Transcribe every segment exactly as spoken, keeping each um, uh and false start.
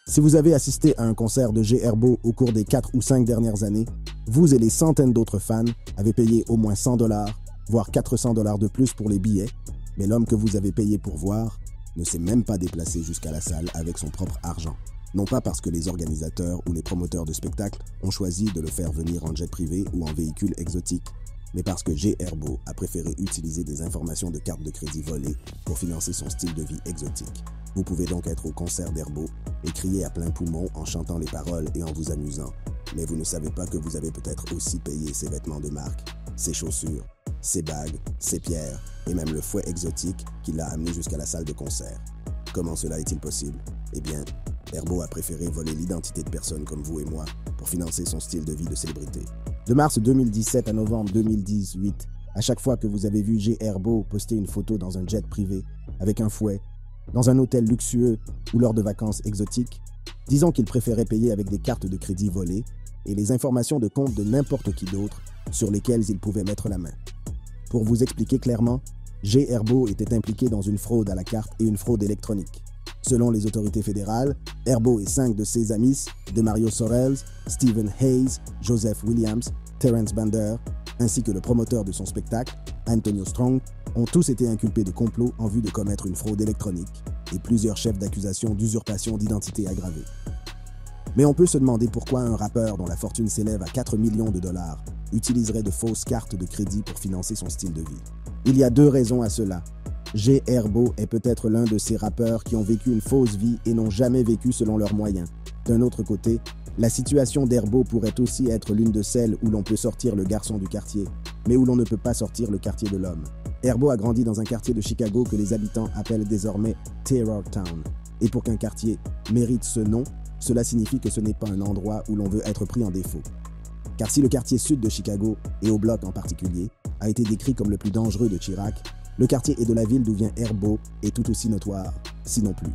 Si vous avez assisté à un concert de G Herbo au cours des quatre ou cinq dernières années, vous et les centaines d'autres fans avez payé au moins cent dollars, voire quatre cents dollars de plus pour les billets, mais l'homme que vous avez payé pour voir ne s'est même pas déplacé jusqu'à la salle avec son propre argent. Non pas parce que les organisateurs ou les promoteurs de spectacles ont choisi de le faire venir en jet privé ou en véhicule exotique, mais parce que G Herbo a préféré utiliser des informations de carte de crédit volées pour financer son style de vie exotique. Vous pouvez donc être au concert d'Herbo et crier à plein poumon en chantant les paroles et en vous amusant, mais vous ne savez pas que vous avez peut-être aussi payé ses vêtements de marque, ses chaussures, ses bagues, ses pierres et même le fouet exotique qui l'a amené jusqu'à la salle de concert. Comment cela est-il possible? Eh bien, Herbo a préféré voler l'identité de personnes comme vous et moi pour financer son style de vie de célébrité. De mars deux mille dix-sept à novembre deux mille dix-huit, à chaque fois que vous avez vu G Herbo poster une photo dans un jet privé, avec un fouet, dans un hôtel luxueux ou lors de vacances exotiques, disons qu'il préférait payer avec des cartes de crédit volées et les informations de compte de n'importe qui d'autre sur lesquelles il pouvait mettre la main. Pour vous expliquer clairement, G Herbo était impliqué dans une fraude à la carte et une fraude électronique. Selon les autorités fédérales, Herbo et cinq de ses amis, Demario Sorrells, Stephen Hayes, Joseph Williams, Terence Bander, ainsi que le promoteur de son spectacle, Antonio Strong, ont tous été inculpés de complot en vue de commettre une fraude électronique et plusieurs chefs d'accusation d'usurpation d'identité aggravée. Mais on peut se demander pourquoi un rappeur dont la fortune s'élève à quatre millions de dollars utiliserait de fausses cartes de crédit pour financer son style de vie. Il y a deux raisons à cela. G Herbo est peut-être l'un de ces rappeurs qui ont vécu une fausse vie et n'ont jamais vécu selon leurs moyens. D'un autre côté, la situation d'Herbo pourrait aussi être l'une de celles où l'on peut sortir le garçon du quartier, mais où l'on ne peut pas sortir le quartier de l'homme. Herbo a grandi dans un quartier de Chicago que les habitants appellent désormais Terror Town. Et pour qu'un quartier mérite ce nom, cela signifie que ce n'est pas un endroit où l'on veut être pris en défaut. Car si le quartier sud de Chicago, et au bloc en particulier, a été décrit comme le plus dangereux de Chirac, le quartier et de la ville d'où vient Herbo est tout aussi notoire, sinon plus.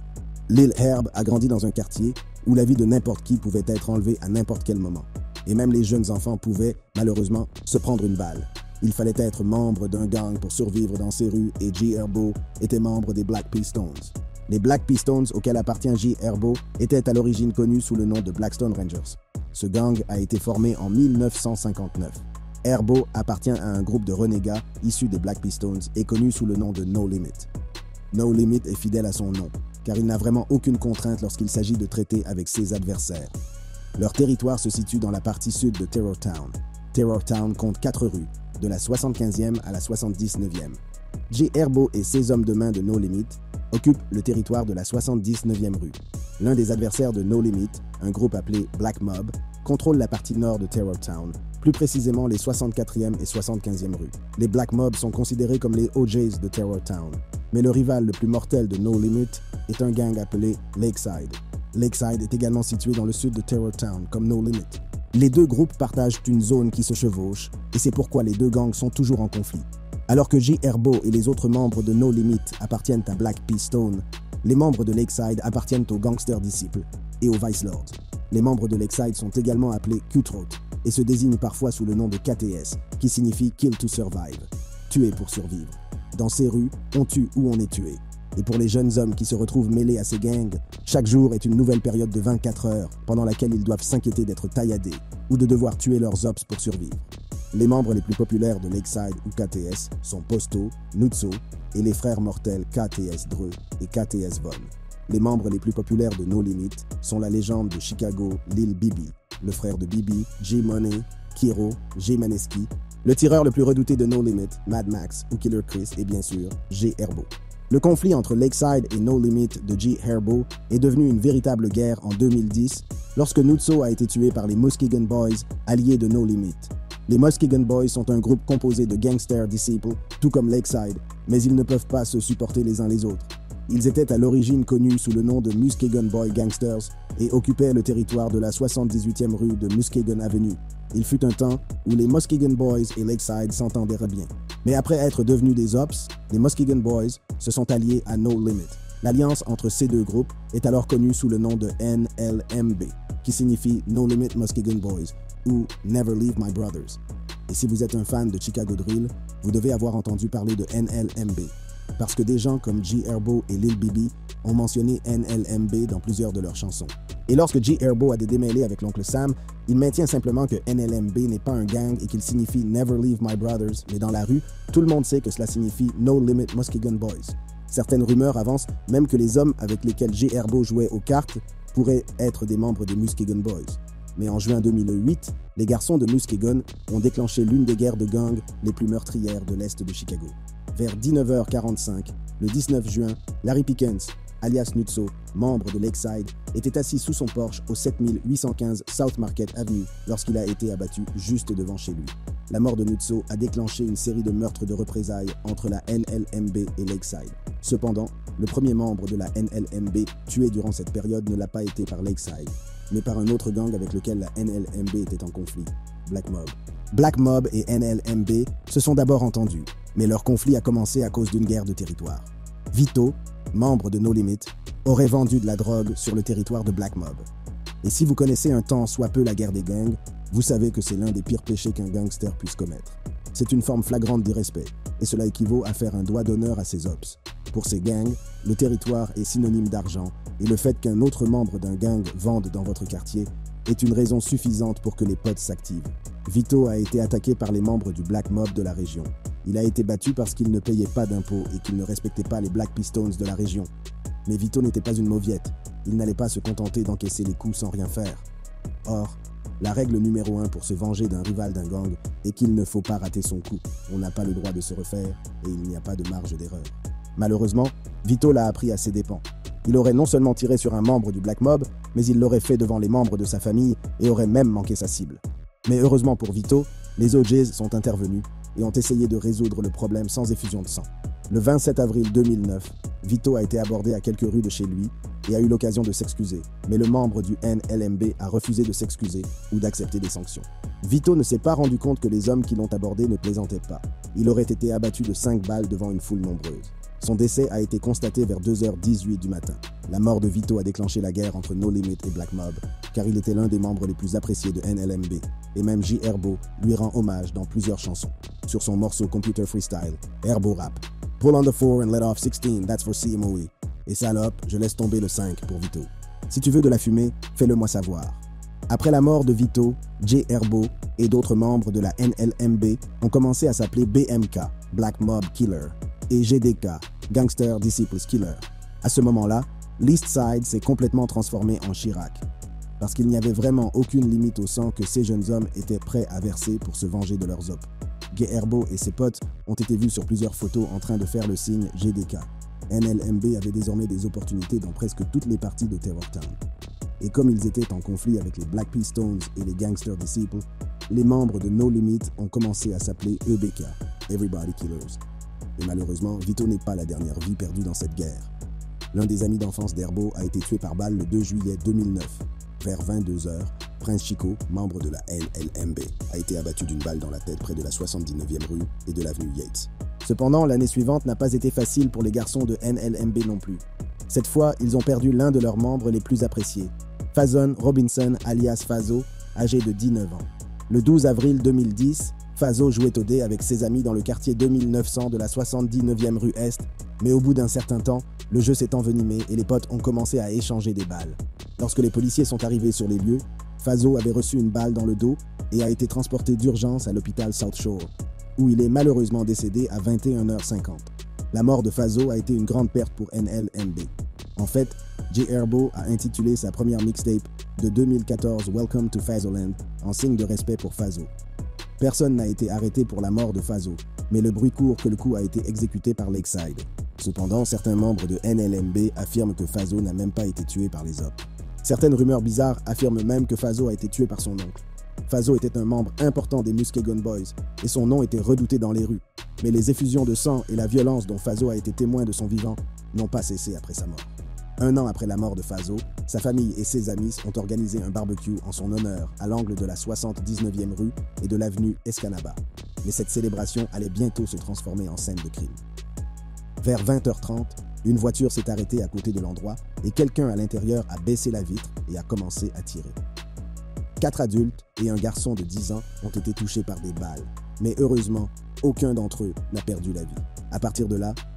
Lil Herb a grandi dans un quartier où la vie de n'importe qui pouvait être enlevée à n'importe quel moment. Et même les jeunes enfants pouvaient, malheureusement, se prendre une balle. Il fallait être membre d'un gang pour survivre dans ces rues et G Herbo était membre des Black Pistons. Les Black Pistons, auxquels appartient G Herbo, étaient à l'origine connus sous le nom de Blackstone Rangers. Ce gang a été formé en mille neuf cent cinquante-neuf. Herbo appartient à un groupe de renégats issus des Black Pistons et connu sous le nom de No Limit. No Limit est fidèle à son nom, car il n'a vraiment aucune contrainte lorsqu'il s'agit de traiter avec ses adversaires. Leur territoire se situe dans la partie sud de Terror Town. Terror Town compte quatre rues, de la soixante-quinzième à la soixante-dix-neuvième. G Herbo et ses hommes de main de No Limit occupent le territoire de la soixante-dix-neuvième rue. L'un des adversaires de No Limit, un groupe appelé Black Mob, contrôle la partie nord de Terror Town, plus précisément les soixante-quatrième et soixante-quinzième rues. Les Black Mob sont considérés comme les O Js de Terror Town, mais le rival le plus mortel de No Limit est un gang appelé Lakeside. Lakeside est également situé dans le sud de Terror Town, comme No Limit. Les deux groupes partagent une zone qui se chevauche, et c'est pourquoi les deux gangs sont toujours en conflit. Alors que G Herbo et les autres membres de No Limit appartiennent à Black Pistone, les membres de Lakeside appartiennent aux Gangster Disciples et aux Vice Lords. Les membres de Lakeside sont également appelés Cutthroat et se désignent parfois sous le nom de K T S, qui signifie Kill to Survive, tuer pour survivre. Dans ces rues, on tue ou on est tué. Et pour les jeunes hommes qui se retrouvent mêlés à ces gangs, chaque jour est une nouvelle période de vingt-quatre heures pendant laquelle ils doivent s'inquiéter d'être tailladés ou de devoir tuer leurs ops pour survivre. Les membres les plus populaires de Lakeside ou K T S sont Posto, Nutso et les frères mortels K T S Dreux et K T S Von. Les membres les plus populaires de No Limit sont la légende de Chicago, Lil Bibi, le frère de Bibi, J-Money, Kiro, J-Maneski, le tireur le plus redouté de No Limit, Mad Max ou Killer Chris et bien sûr, G Herbo. Le conflit entre Lakeside et No Limit de G Herbo est devenu une véritable guerre en deux mille dix lorsque Nutso a été tué par les Muskegon Boys, alliés de No Limit. Les Muskegon Boys sont un groupe composé de Gangster Disciples, tout comme Lakeside, mais ils ne peuvent pas se supporter les uns les autres. Ils étaient à l'origine connus sous le nom de Muskegon Boy Gangsters et occupaient le territoire de la soixante-dix-huitième rue de Muskegon Avenue. Il fut un temps où les Muskegon Boys et Lakeside s'entendaient bien. Mais après être devenus des ops, les Muskegon Boys se sont alliés à No Limit. L'alliance entre ces deux groupes est alors connue sous le nom de N L M B, qui signifie No Limit Muskegon Boys ou Never Leave My Brothers. Et si vous êtes un fan de Chicago Drill, vous devez avoir entendu parler de N L M B. parce que des gens comme G Herbo et Lil Bibi ont mentionné N L M B dans plusieurs de leurs chansons. Et lorsque G Herbo a des démêlés avec l'oncle Sam, il maintient simplement que N L M B n'est pas un gang et qu'il signifie Never Leave My Brothers, mais dans la rue, tout le monde sait que cela signifie No Limit Muskegon Boys. Certaines rumeurs avancent même que les hommes avec lesquels G Herbo jouait aux cartes pourraient être des membres des Muskegon Boys. Mais en juin deux mille huit, les garçons de Muskegon ont déclenché l'une des guerres de gang les plus meurtrières de l'Est de Chicago. Vers dix-neuf heures quarante-cinq, le dix-neuf juin, Larry Pickens, alias Nutso, membre de Lakeside, était assis sous son Porsche au sept mille huit cent quinze South Market Avenue lorsqu'il a été abattu juste devant chez lui. La mort de Nutso a déclenché une série de meurtres de représailles entre la N L M B et Lakeside. Cependant, le premier membre de la N L M B tué durant cette période ne l'a pas été par Lakeside, mais par un autre gang avec lequel la N L M B était en conflit, Black Mob. Black Mob et N L M B se sont d'abord entendus, mais leur conflit a commencé à cause d'une guerre de territoire. Vito, membre de No Limit, aurait vendu de la drogue sur le territoire de Black Mob. Et si vous connaissez un tant soit peu la guerre des gangs, vous savez que c'est l'un des pires péchés qu'un gangster puisse commettre. C'est une forme flagrante d'irrespect, et cela équivaut à faire un doigt d'honneur à ses ops. Pour ces gangs, le territoire est synonyme d'argent, et le fait qu'un autre membre d'un gang vende dans votre quartier est une raison suffisante pour que les potes s'activent. Vito a été attaqué par les membres du Black Mob de la région. Il a été battu parce qu'il ne payait pas d'impôts et qu'il ne respectait pas les Black Pistons de la région. Mais Vito n'était pas une mauviette. Il n'allait pas se contenter d'encaisser les coups sans rien faire. Or, la règle numéro un pour se venger d'un rival d'un gang est qu'il ne faut pas rater son coup. On n'a pas le droit de se refaire et il n'y a pas de marge d'erreur. Malheureusement, Vito l'a appris à ses dépens. Il aurait non seulement tiré sur un membre du Black Mob, mais il l'aurait fait devant les membres de sa famille et aurait même manqué sa cible. Mais heureusement pour Vito, les O Js sont intervenus et ont essayé de résoudre le problème sans effusion de sang. Le vingt-sept avril deux mille neuf, Vito a été abordé à quelques rues de chez lui et a eu l'occasion de s'excuser, mais le membre du N L M B a refusé de s'excuser ou d'accepter des sanctions. Vito ne s'est pas rendu compte que les hommes qui l'ont abordé ne plaisantaient pas. Il aurait été abattu de cinq balles devant une foule nombreuse. Son décès a été constaté vers deux heures dix-huit du matin. La mort de Vito a déclenché la guerre entre No Limit et Black Mob, car il était l'un des membres les plus appréciés de N L M B, et même G Herbo lui rend hommage dans plusieurs chansons. Sur son morceau Computer Freestyle, Herbo rap. Pull on the four and let off sixteen, that's for C M O E. Et salope, je laisse tomber le cinq pour Vito. Si tu veux de la fumée, fais-le moi savoir. Après la mort de Vito, G Herbo et d'autres membres de la N L M B ont commencé à s'appeler B M K, Black Mob Killer, et G D K, Gangster Disciples Killer. À ce moment-là, l'East Side s'est complètement transformé en Chirac, parce qu'il n'y avait vraiment aucune limite au sang que ces jeunes hommes étaient prêts à verser pour se venger de leurs ops. G Herbo et ses potes ont été vus sur plusieurs photos en train de faire le signe G D K. N L M B avait désormais des opportunités dans presque toutes les parties de Terror Town. Et comme ils étaient en conflit avec les Black Pistons et les Gangster Disciples, les membres de No Limit ont commencé à s'appeler E B K, Everybody Killers. Et malheureusement, Vito n'est pas la dernière vie perdue dans cette guerre. L'un des amis d'enfance d'Herbo a été tué par balle le deux juillet deux mille neuf. Vers vingt-deux heures, Prince Chico, membre de la N L M B, a été abattu d'une balle dans la tête près de la soixante-dix-neuvième rue et de l'avenue Yates. Cependant, l'année suivante n'a pas été facile pour les garçons de N L M B non plus. Cette fois, ils ont perdu l'un de leurs membres les plus appréciés, Fazon Robinson alias Fazo, âgé de dix-neuf ans. Le douze avril deux mille dix, Fazo jouait au dé avec ses amis dans le quartier deux mille neuf cents de la soixante-dix-neuvième rue Est, mais au bout d'un certain temps, le jeu s'est envenimé et les potes ont commencé à échanger des balles. Lorsque les policiers sont arrivés sur les lieux, Fazo avait reçu une balle dans le dos et a été transporté d'urgence à l'hôpital South Shore, où il est malheureusement décédé à vingt et une heures cinquante. La mort de Fazo a été une grande perte pour N L M B. En fait, G Herbo a intitulé sa première mixtape de deux mille quatorze Welcome to Fazoland en signe de respect pour Fazo. Personne n'a été arrêté pour la mort de Fazo, mais le bruit court que le coup a été exécuté par Lakeside. Cependant, certains membres de N L M B affirment que Fazo n'a même pas été tué par les ops. Certaines rumeurs bizarres affirment même que Fazo a été tué par son oncle. Fazo était un membre important des Muskegon Boys et son nom était redouté dans les rues. Mais les effusions de sang et la violence dont Fazo a été témoin de son vivant n'ont pas cessé après sa mort. Un an après la mort de Fazo, sa famille et ses amis ont organisé un barbecue en son honneur à l'angle de la soixante-dix-neuvième rue et de l'avenue Escanaba. Mais cette célébration allait bientôt se transformer en scène de crime. Vers vingt heures trente, une voiture s'est arrêtée à côté de l'endroit et quelqu'un à l'intérieur a baissé la vitre et a commencé à tirer. Quatre adultes et un garçon de dix ans ont été touchés par des balles, mais heureusement, aucun d'entre eux n'a perdu la vie. À partir de là,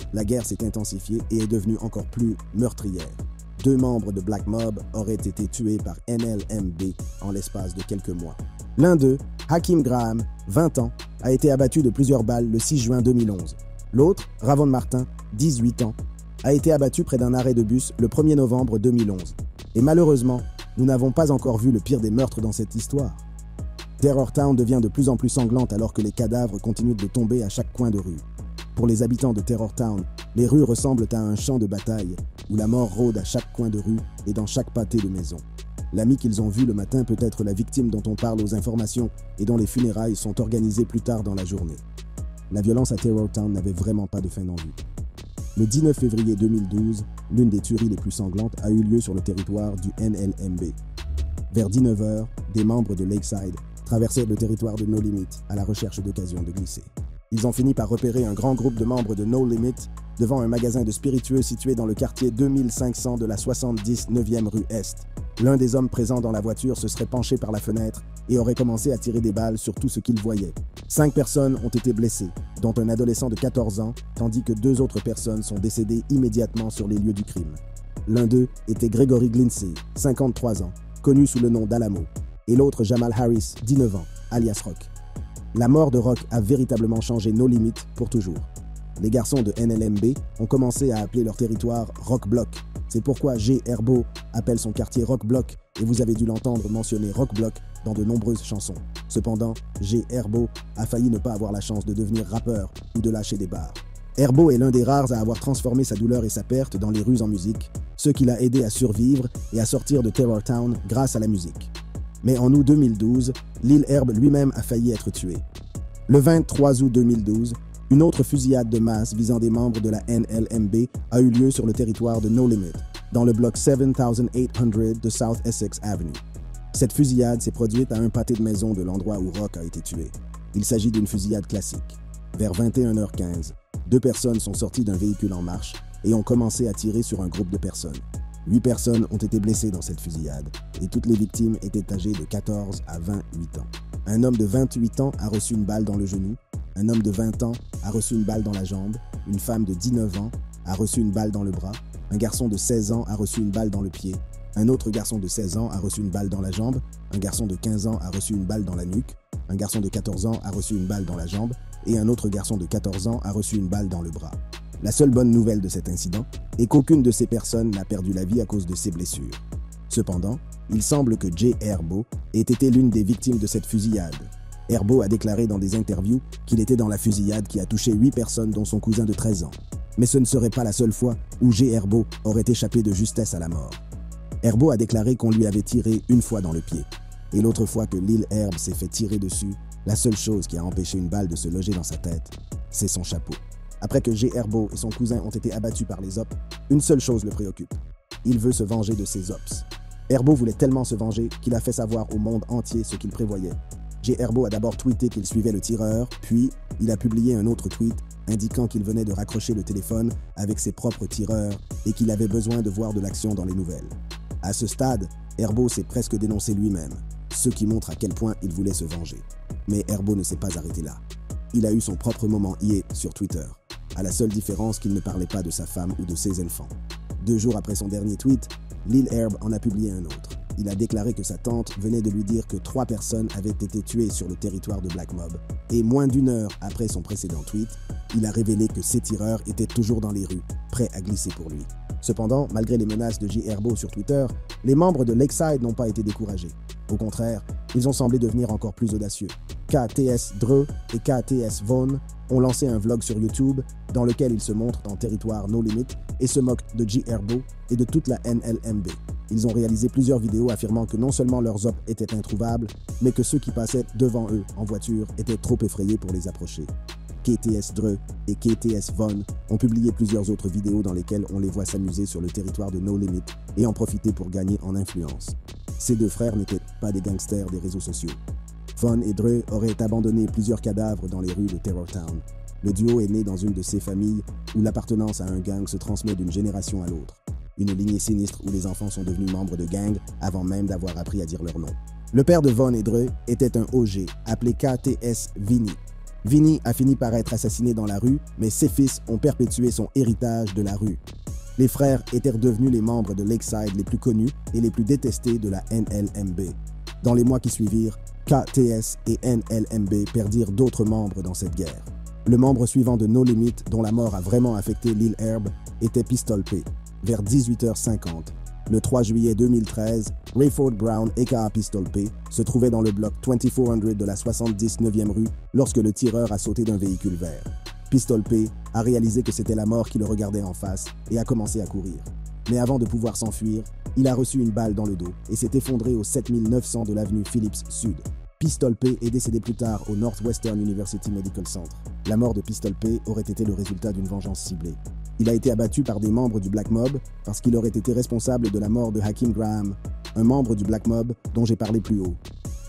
la guerre s'est intensifiée et est devenue encore plus meurtrière. Deux membres de Black Mob auraient été tués par N L M B en l'espace de quelques mois. L'un d'eux, Hakeem Graham, vingt ans, a été abattu de plusieurs balles le six juin deux mille onze. L'autre, Ravon Martin, dix-huit ans, a été abattu près d'un arrêt de bus le premier novembre deux mille onze. Et malheureusement, nous n'avons pas encore vu le pire des meurtres dans cette histoire. Terror Town devient de plus en plus sanglante alors que les cadavres continuent de tomber à chaque coin de rue. Pour les habitants de Terror Town, les rues ressemblent à un champ de bataille où la mort rôde à chaque coin de rue et dans chaque pâté de maison. L'ami qu'ils ont vu le matin peut être la victime dont on parle aux informations et dont les funérailles sont organisées plus tard dans la journée. La violence à Terror Town n'avait vraiment pas de fin en vue. Le dix-neuf février deux mille douze, l'une des tueries les plus sanglantes a eu lieu sur le territoire du N L M B. Vers dix-neuf heures, des membres de Lakeside traversaient le territoire de No Limit à la recherche d'occasions de glisser. Ils ont fini par repérer un grand groupe de membres de No Limit devant un magasin de spiritueux situé dans le quartier deux mille cinq cents de la soixante-dix-neuvième rue Est. L'un des hommes présents dans la voiture se serait penché par la fenêtre et aurait commencé à tirer des balles sur tout ce qu'il voyait. Cinq personnes ont été blessées, dont un adolescent de quatorze ans, tandis que deux autres personnes sont décédées immédiatement sur les lieux du crime. L'un d'eux était Gregory Glindsey, cinquante-trois ans, connu sous le nom d'Alamo, et l'autre Jamal Harris, dix-neuf ans, alias Rock. La mort de Rock a véritablement changé No Limit pour toujours. Les garçons de N L M B ont commencé à appeler leur territoire Rock Block. C'est pourquoi G. Herbo appelle son quartier Rock Block et vous avez dû l'entendre mentionner Rock Block dans de nombreuses chansons. Cependant, G. Herbo a failli ne pas avoir la chance de devenir rappeur ou de lâcher des barres. Herbo est l'un des rares à avoir transformé sa douleur et sa perte dans les rues en musique, ce qui l'a aidé à survivre et à sortir de Terror Town grâce à la musique. Mais en août deux mille douze, Lil Herb lui-même a failli être tué. Le vingt-trois août deux mille douze, une autre fusillade de masse visant des membres de la N L M B a eu lieu sur le territoire de No Limit, dans le bloc sept huit cents de South Essex Avenue. Cette fusillade s'est produite à un pâté de maison de l'endroit où Rock a été tué. Il s'agit d'une fusillade classique. Vers vingt et une heures quinze, deux personnes sont sorties d'un véhicule en marche et ont commencé à tirer sur un groupe de personnes. Huit personnes ont été blessées dans cette fusillade et toutes les victimes étaient âgées de quatorze à vingt-huit ans. Un homme de vingt-huit ans a reçu une balle dans le genou, un homme de vingt ans a reçu une balle dans la jambe, une femme de dix-neuf ans a reçu une balle dans le bras, un garçon de seize ans a reçu une balle dans le pied, un autre garçon de seize ans a reçu une balle dans la jambe, un garçon de quinze ans a reçu une balle dans la nuque, un garçon de quatorze ans a reçu une balle dans la jambe et un autre garçon de quatorze ans a reçu une balle dans le bras. La seule bonne nouvelle de cet incident est qu'aucune de ces personnes n'a perdu la vie à cause de ces blessures. Cependant, il semble que Jay Herbo ait été l'une des victimes de cette fusillade. Herbo a déclaré dans des interviews qu'il était dans la fusillade qui a touché huit personnes dont son cousin de treize ans. Mais ce ne serait pas la seule fois où Jay Herbo aurait échappé de justesse à la mort. Herbo a déclaré qu'on lui avait tiré une fois dans le pied. Et l'autre fois que Lil Herb s'est fait tirer dessus, la seule chose qui a empêché une balle de se loger dans sa tête, c'est son chapeau. Après que G. Herbo et son cousin ont été abattus par les Ops, une seule chose le préoccupe. Il veut se venger de ses Ops. Herbo voulait tellement se venger qu'il a fait savoir au monde entier ce qu'il prévoyait. G. Herbo a d'abord tweeté qu'il suivait le tireur, puis il a publié un autre tweet indiquant qu'il venait de raccrocher le téléphone avec ses propres tireurs et qu'il avait besoin de voir de l'action dans les nouvelles. À ce stade, Herbo s'est presque dénoncé lui-même, ce qui montre à quel point il voulait se venger. Mais Herbo ne s'est pas arrêté là. Il a eu son propre moment hier sur Twitter, à la seule différence qu'il ne parlait pas de sa femme ou de ses enfants. Deux jours après son dernier tweet, Lil Herb en a publié un autre. Il a déclaré que sa tante venait de lui dire que trois personnes avaient été tuées sur le territoire de Black Mob. Et moins d'une heure après son précédent tweet, il a révélé que ces tireurs étaient toujours dans les rues, prêts à glisser pour lui. Cependant, malgré les menaces de J. Herbo sur Twitter, les membres de Lakeside n'ont pas été découragés. Au contraire, ils ont semblé devenir encore plus audacieux. K T S Dre et K T S Vaughn ont lancé un vlog sur YouTube dans lequel ils se montrent en territoire No Limit et se moquent de J. Herbo et de toute la N L M B. Ils ont réalisé plusieurs vidéos affirmant que non seulement leurs Ops étaient introuvables, mais que ceux qui passaient devant eux en voiture étaient trop effrayés pour les approcher. K T S Dre et K T S Vaughn ont publié plusieurs autres vidéos dans lesquelles on les voit s'amuser sur le territoire de No Limit et en profiter pour gagner en influence. Ces deux frères n'étaient pas des gangsters des réseaux sociaux. Vaughn et Dre auraient abandonné plusieurs cadavres dans les rues de Terror Town. Le duo est né dans une de ces familles où l'appartenance à un gang se transmet d'une génération à l'autre. Une lignée sinistre où les enfants sont devenus membres de gangs avant même d'avoir appris à dire leur nom. Le père de Vaughn et Dre était un O G appelé K T S Vinny. Vinny a fini par être assassiné dans la rue, mais ses fils ont perpétué son héritage de la rue. Les frères étaient redevenus les membres de Lakeside les plus connus et les plus détestés de la N L M B. Dans les mois qui suivirent, K T S et N L M B perdirent d'autres membres dans cette guerre. Le membre suivant de No Limit, dont la mort a vraiment affecté Lil Herb, était Pistol P. Vers dix-huit heures cinquante, le trois juillet deux mille treize, Rayford Brown, aka Pistol P, se trouvait dans le bloc vingt-quatre cents de la soixante-dix-neuvième rue lorsque le tireur a sauté d'un véhicule vert. Pistol P a réalisé que c'était la mort qui le regardait en face et a commencé à courir. Mais avant de pouvoir s'enfuir, il a reçu une balle dans le dos et s'est effondré au sept mille neuf cents de l'avenue Phillips Sud. Pistol P est décédé plus tard au Northwestern University Medical Center. La mort de Pistol P aurait été le résultat d'une vengeance ciblée. Il a été abattu par des membres du Black Mob parce qu'il aurait été responsable de la mort de Hakeem Graham, un membre du Black Mob dont j'ai parlé plus haut.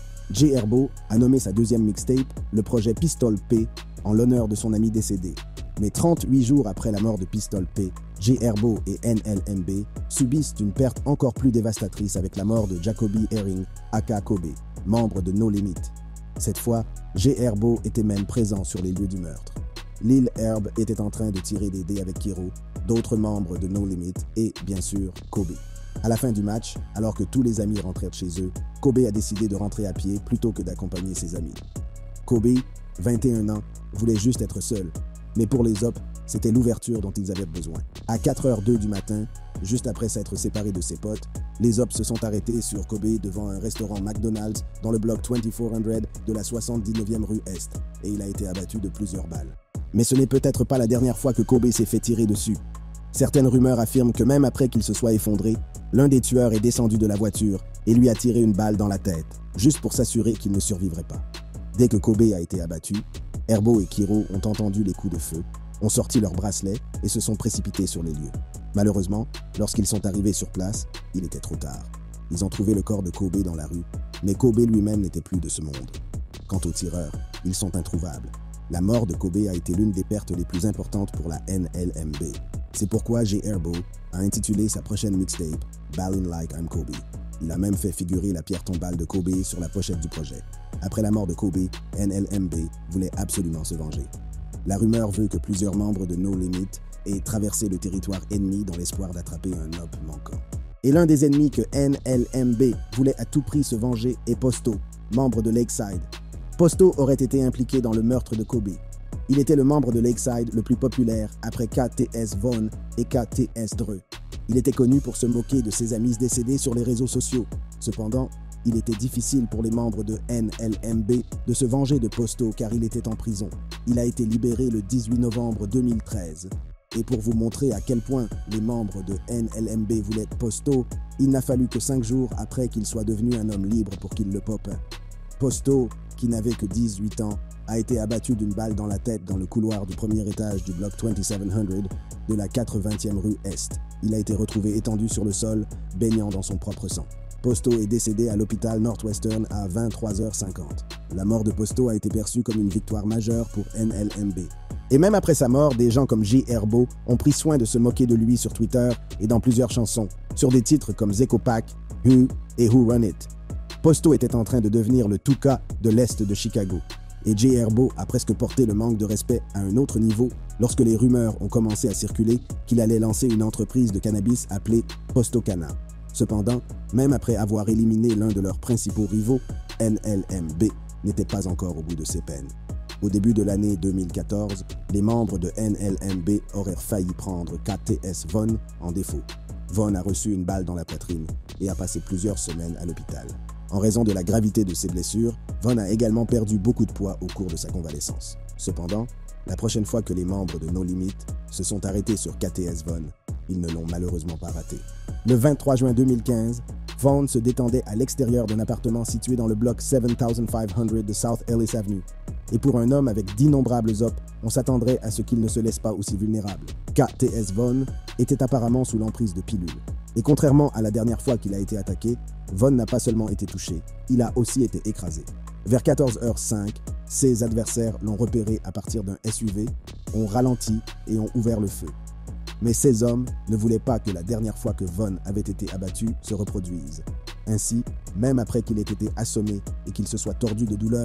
J Herbo a nommé sa deuxième mixtape le projet Pistol P en l'honneur de son ami décédé. Mais trente-huit jours après la mort de Pistol P, J Herbo et N L M B subissent une perte encore plus dévastatrice avec la mort de Jacoby Herring, aka Kobe, membre de No Limit. Cette fois, J Herbo était même présent sur les lieux du meurtre. Lil Herb était en train de tirer des dés avec Kiro, d'autres membres de No Limit et, bien sûr, Kobe. À la fin du match, alors que tous les amis rentrèrent chez eux, Kobe a décidé de rentrer à pied plutôt que d'accompagner ses amis. Kobe, vingt et un ans, voulait juste être seul, mais pour les Ops, c'était l'ouverture dont ils avaient besoin. À quatre heures zéro deux du matin, juste après s'être séparé de ses potes, les Ops se sont arrêtés sur Kobe devant un restaurant McDonald's dans le bloc vingt-quatre cents de la soixante-dix-neuvième rue Est, et il a été abattu de plusieurs balles. Mais ce n'est peut-être pas la dernière fois que Kobe s'est fait tirer dessus. Certaines rumeurs affirment que même après qu'il se soit effondré, l'un des tueurs est descendu de la voiture et lui a tiré une balle dans la tête, juste pour s'assurer qu'il ne survivrait pas. Dès que Kobe a été abattu, Herbo et Kiro ont entendu les coups de feu, ont sorti leurs bracelets et se sont précipités sur les lieux. Malheureusement, lorsqu'ils sont arrivés sur place, il était trop tard. Ils ont trouvé le corps de Kobe dans la rue, mais Kobe lui-même n'était plus de ce monde. Quant aux tireurs, ils sont introuvables. La mort de Kobe a été l'une des pertes les plus importantes pour la N L M B. C'est pourquoi J Herbo a intitulé sa prochaine mixtape « Ballin' Like I'm Kobe ». Il a même fait figurer la pierre tombale de Kobe sur la pochette du projet. Après la mort de Kobe, N L M B voulait absolument se venger. La rumeur veut que plusieurs membres de No Limit aient traversé le territoire ennemi dans l'espoir d'attraper un Op manquant. Et l'un des ennemis que N L M B voulait à tout prix se venger est Posto, membre de Lakeside. Posto aurait été impliqué dans le meurtre de Kobe. Il était le membre de Lakeside le plus populaire après K T S Von et K T S Dre. Il était connu pour se moquer de ses amis décédés sur les réseaux sociaux. Cependant, il était difficile pour les membres de N L M B de se venger de Posto car il était en prison. Il a été libéré le dix-huit novembre deux mille treize. Et pour vous montrer à quel point les membres de N L M B voulaient Posto, il n'a fallu que cinq jours après qu'il soit devenu un homme libre pour qu'il le poppe. Posto, qui n'avait que dix-huit ans, a été abattu d'une balle dans la tête dans le couloir du premier étage du bloc vingt-sept cents de la quatre-vingtième rue Est. Il a été retrouvé étendu sur le sol, baignant dans son propre sang. Posto est décédé à l'hôpital Northwestern à vingt-trois heures cinquante. La mort de Posto a été perçue comme une victoire majeure pour N L M B. Et même après sa mort, des gens comme J Herbo ont pris soin de se moquer de lui sur Twitter et dans plusieurs chansons, sur des titres comme Zeko Pack, Who et Who Run It. Posto était en train de devenir le Tuka de l'Est de Chicago. Et J Herbo a presque porté le manque de respect à un autre niveau lorsque les rumeurs ont commencé à circuler qu'il allait lancer une entreprise de cannabis appelée Postocana. Cependant, même après avoir éliminé l'un de leurs principaux rivaux, N L M B n'était pas encore au bout de ses peines. Au début de l'année deux mille quatorze, les membres de N L M B auraient failli prendre K T S Von en défaut. Von a reçu une balle dans la poitrine et a passé plusieurs semaines à l'hôpital. En raison de la gravité de ses blessures, Von a également perdu beaucoup de poids au cours de sa convalescence. Cependant, la prochaine fois que les membres de No Limit se sont arrêtés sur K T S Von, ils ne l'ont malheureusement pas raté. Le vingt-trois juin deux mille quinze, Von se détendait à l'extérieur d'un appartement situé dans le bloc sept cinq cents de South Ellis Avenue. Et pour un homme avec d'innombrables ops, on s'attendrait à ce qu'il ne se laisse pas aussi vulnérable. K T S Von était apparemment sous l'emprise de pilules. Et contrairement à la dernière fois qu'il a été attaqué, Von n'a pas seulement été touché, il a aussi été écrasé. Vers quatorze heures cinq, ses adversaires l'ont repéré à partir d'un S U V, ont ralenti et ont ouvert le feu. Mais ces hommes ne voulaient pas que la dernière fois que Von avait été abattu se reproduise. Ainsi, même après qu'il ait été assommé et qu'il se soit tordu de douleur,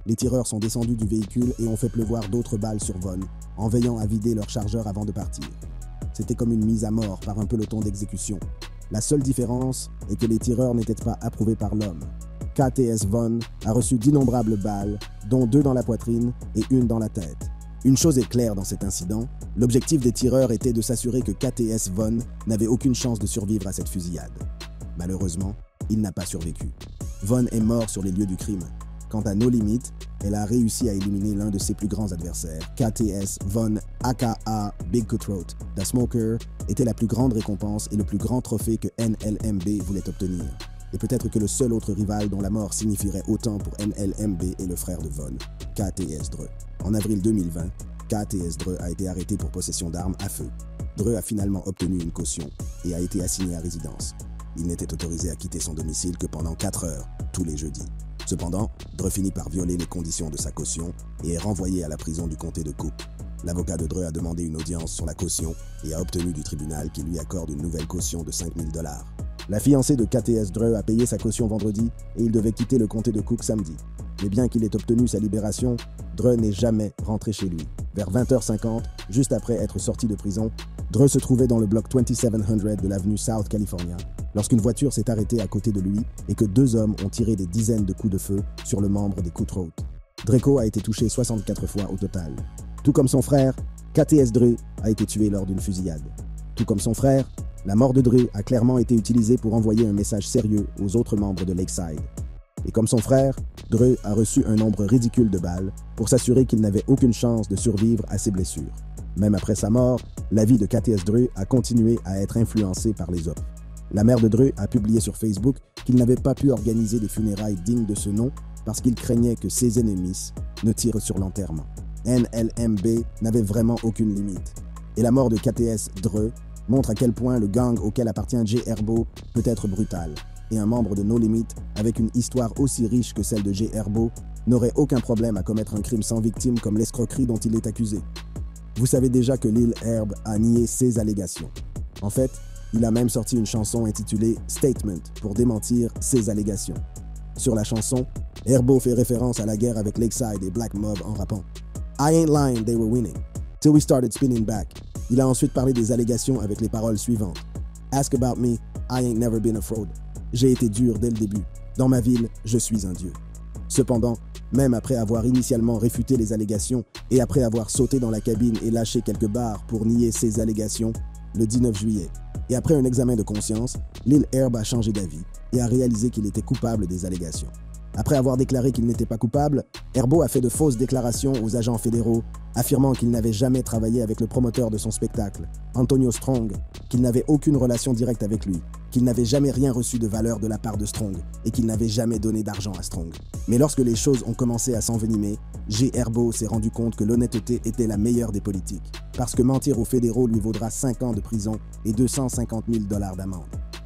les tireurs sont descendus du véhicule et ont fait pleuvoir d'autres balles sur Von, en veillant à vider leur chargeur avant de partir. C'était comme une mise à mort par un peloton d'exécution. La seule différence est que les tireurs n'étaient pas approuvés par l'homme. K T S Von a reçu d'innombrables balles, dont deux dans la poitrine et une dans la tête. Une chose est claire dans cet incident, l'objectif des tireurs était de s'assurer que K T S Von n'avait aucune chance de survivre à cette fusillade. Malheureusement, il n'a pas survécu. Von est mort sur les lieux du crime. Quant à No Limit, elle a réussi à éliminer l'un de ses plus grands adversaires. K T S Von, aka Big Cutthroat, The Smoker, était la plus grande récompense et le plus grand trophée que N L M B voulait obtenir. Et peut-être que le seul autre rival dont la mort signifierait autant pour N L M B est le frère de Von, K T S Dre. En avril deux mille vingt, K T S Dre a été arrêté pour possession d'armes à feu. Dre a finalement obtenu une caution et a été assigné à résidence. Il n'était autorisé à quitter son domicile que pendant quatre heures, tous les jeudis. Cependant, Dre finit par violer les conditions de sa caution et est renvoyé à la prison du comté de Cook. L'avocat de Dre a demandé une audience sur la caution et a obtenu du tribunal qu'il lui accorde une nouvelle caution de cinq mille dollars. La fiancée de K T S Dre a payé sa caution vendredi et il devait quitter le comté de Cook samedi. Mais bien qu'il ait obtenu sa libération, Dre n'est jamais rentré chez lui. Vers vingt heures cinquante, juste après être sorti de prison, Dre se trouvait dans le bloc vingt-sept cent de l'avenue South California lorsqu'une voiture s'est arrêtée à côté de lui et que deux hommes ont tiré des dizaines de coups de feu sur le membre des Cutthroat. Draco a été touché soixante-quatre fois au total. Tout comme son frère, K T S Dre a été tué lors d'une fusillade. Tout comme son frère, la mort de Dre a clairement été utilisée pour envoyer un message sérieux aux autres membres de Lakeside. Et comme son frère, Dre a reçu un nombre ridicule de balles pour s'assurer qu'il n'avait aucune chance de survivre à ses blessures. Même après sa mort, la vie de K T S Dre a continué à être influencée par les autres. La mère de Dre a publié sur Facebook qu'il n'avait pas pu organiser des funérailles dignes de ce nom parce qu'il craignait que ses ennemis ne tirent sur l'enterrement. N L M B n'avait vraiment aucune limite. Et la mort de K T S Dre montre à quel point le gang auquel appartient J Herbo peut être brutal. Et un membre de No Limit, avec une histoire aussi riche que celle de J Herbo, n'aurait aucun problème à commettre un crime sans victime comme l'escroquerie dont il est accusé. Vous savez déjà que Lil Herb a nié ces allégations. En fait, il a même sorti une chanson intitulée « Statement » pour démentir ces allégations. Sur la chanson, Herbo fait référence à la guerre avec Lakeside et Black Mob en rappant « I ain't lying, they were winning. Till we started spinning back. » Il a ensuite parlé des allégations avec les paroles suivantes. « Ask about me, I ain't never been a fraud. J'ai été dur dès le début. Dans ma ville, je suis un dieu. » Cependant, même après avoir initialement réfuté les allégations et après avoir sauté dans la cabine et lâché quelques barres pour nier ces allégations, le dix-neuf juillet, et après un examen de conscience, Lil Herb a changé d'avis et a réalisé qu'il était coupable des allégations. Après avoir déclaré qu'il n'était pas coupable, Herbo a fait de fausses déclarations aux agents fédéraux, affirmant qu'il n'avait jamais travaillé avec le promoteur de son spectacle, Antonio Strong, qu'il n'avait aucune relation directe avec lui, qu'il n'avait jamais rien reçu de valeur de la part de Strong et qu'il n'avait jamais donné d'argent à Strong. Mais lorsque les choses ont commencé à s'envenimer, J Herbo s'est rendu compte que l'honnêteté était la meilleure des politiques, parce que mentir aux fédéraux lui vaudra cinq ans de prison et deux cent cinquante mille dollars d'amende.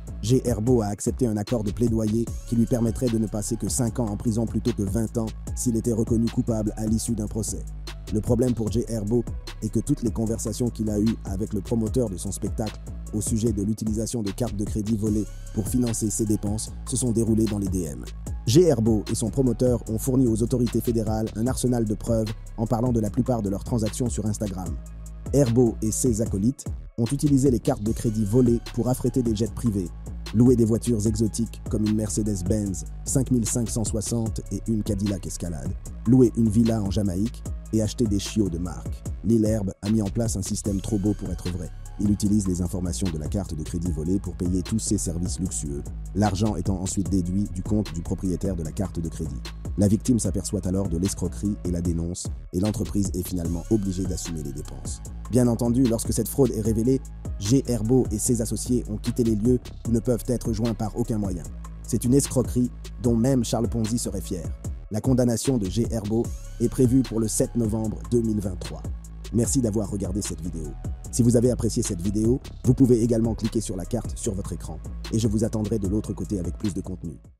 J Herbo a accepté un accord de plaidoyer qui lui permettrait de ne passer que cinq ans en prison plutôt que vingt ans s'il était reconnu coupable à l'issue d'un procès. Le problème pour J Herbo est que toutes les conversations qu'il a eues avec le promoteur de son spectacle au sujet de l'utilisation de cartes de crédit volées pour financer ses dépenses se sont déroulées dans les D M. J Herbo et son promoteur ont fourni aux autorités fédérales un arsenal de preuves en parlant de la plupart de leurs transactions sur Instagram. Herbo et ses acolytes ont utilisé les cartes de crédit volées pour affréter des jets privés, louer des voitures exotiques comme une Mercedes-Benz cinq mille cinq cent soixante et une Cadillac Escalade, louer une villa en Jamaïque et acheter des chiots de marque. Lil Herb a mis en place un système trop beau pour être vrai. Il utilise les informations de la carte de crédit volée pour payer tous ses services luxueux, l'argent étant ensuite déduit du compte du propriétaire de la carte de crédit. La victime s'aperçoit alors de l'escroquerie et la dénonce, et l'entreprise est finalement obligée d'assumer les dépenses. Bien entendu, lorsque cette fraude est révélée, J Herbo et ses associés ont quitté les lieux où ne peuvent être joints par aucun moyen. C'est une escroquerie dont même Charles Ponzi serait fier. La condamnation de J Herbo est prévue pour le sept novembre deux mille vingt-trois. Merci d'avoir regardé cette vidéo. Si vous avez apprécié cette vidéo, vous pouvez également cliquer sur la carte sur votre écran et je vous attendrai de l'autre côté avec plus de contenu.